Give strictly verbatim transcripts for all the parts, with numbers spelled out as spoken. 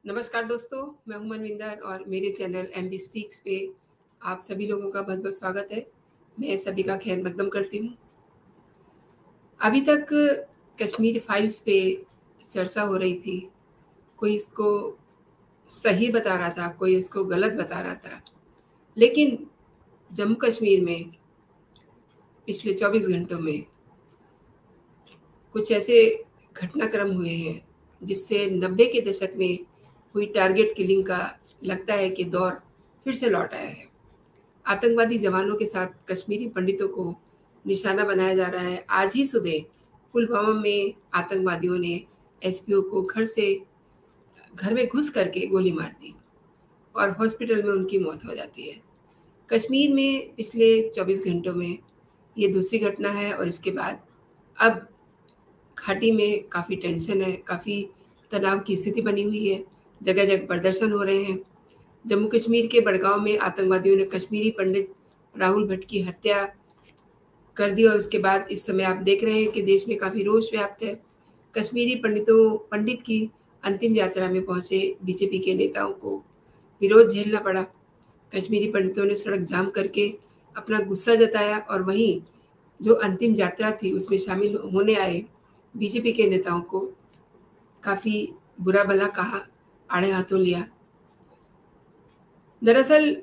नमस्कार दोस्तों, मैं हूं मनविंदर और मेरे चैनल एमबी स्पीक्स पे आप सभी लोगों का बहुत-बहुत स्वागत है। मैं सभी का खैर मकदम करती हूँ। अभी तक कश्मीर फाइल्स पे चर्चा हो रही थी। कोई इसको सही बता रहा था, कोई इसको गलत बता रहा था। लेकिन जम्मू कश्मीर में पिछले चौबीस घंटों में कुछ ऐसे घटनाक्रम हुए हैं जिससे नब्बे के दशक में हुई टारगेट किलिंग का लगता है कि दौर फिर से लौट आया है। आतंकवादी जवानों के साथ कश्मीरी पंडितों को निशाना बनाया जा रहा है। आज ही सुबह पुलवामा में आतंकवादियों ने एसपीओ को घर से घर में घुस करके गोली मार दी और हॉस्पिटल में उनकी मौत हो जाती है। कश्मीर में पिछले चौबीस घंटों में ये दूसरी घटना है और इसके बाद अब घाटी में काफ़ी टेंशन है, काफ़ी तनाव की स्थिति बनी हुई है। जगह-जगह प्रदर्शन हो रहे हैं। जम्मू कश्मीर के बड़गांव में आतंकवादियों ने कश्मीरी पंडित राहुल भट्ट की हत्या कर दी और उसके बाद इस समय आप देख रहे हैं कि देश में काफ़ी रोष व्याप्त है। कश्मीरी पंडितों पंडित की अंतिम यात्रा में पहुंचे बीजेपी के नेताओं को विरोध झेलना पड़ा। कश्मीरी पंडितों ने सड़क जाम करके अपना गुस्सा जताया और वहीं जो अंतिम यात्रा थी उसमें शामिल होने आए बीजेपी के नेताओं को काफ़ी बुरा भला कहा, आड़े हाथों लिया। दरअसल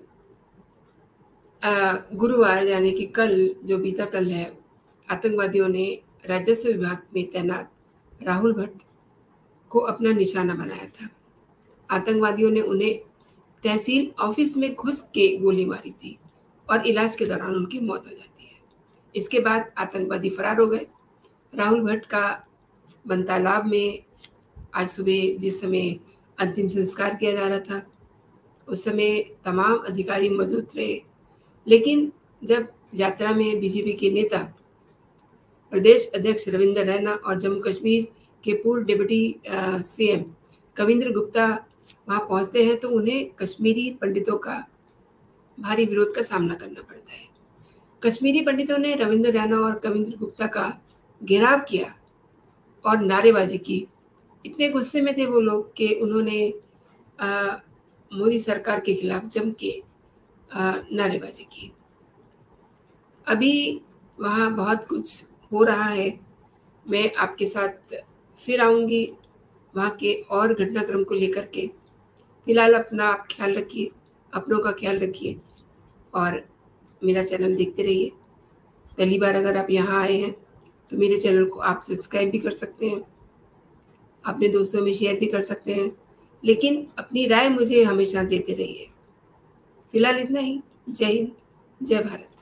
गुरुवार यानी कि कल जो बीता कल है, आतंकवादियों ने राजस्व विभाग में तैनात राहुल भट्ट को अपना निशाना बनाया था। आतंकवादियों ने उन्हें तहसील ऑफिस में घुस के गोली मारी थी और इलाज के दौरान उनकी मौत हो जाती है। इसके बाद आतंकवादी फरार हो गए। राहुल भट्ट का बनतालाब में आज सुबह जिस समय अंतिम संस्कार किया जा रहा था, उस समय तमाम अधिकारी मौजूद रहे। लेकिन जब यात्रा में बीजेपी के नेता प्रदेश अध्यक्ष रविंद्र रैना और जम्मू कश्मीर के पूर्व डिप्टी सीएम कविंद्र गुप्ता वहां पहुंचते हैं तो उन्हें कश्मीरी पंडितों का भारी विरोध का सामना करना पड़ता है। कश्मीरी पंडितों ने रविंद्र रैना और कविंद्र गुप्ता का घेराव किया और नारेबाजी की। इतने गुस्से में थे वो लोग कि उन्होंने मोदी सरकार के खिलाफ जम के नारेबाजी की। अभी वहाँ बहुत कुछ हो रहा है। मैं आपके साथ फिर आऊँगी वहाँ के और घटनाक्रम को लेकर के। फिलहाल अपना आप ख्याल रखिए, अपनों का ख्याल रखिए और मेरा चैनल देखते रहिए। पहली बार अगर आप यहाँ आए हैं तो मेरे चैनल को आप सब्सक्राइब भी कर सकते हैं, अपने दोस्तों में शेयर भी कर सकते हैं, लेकिन अपनी राय मुझे हमेशा देते रहिए। फिलहाल इतना ही। जय हिंद, जय भारत।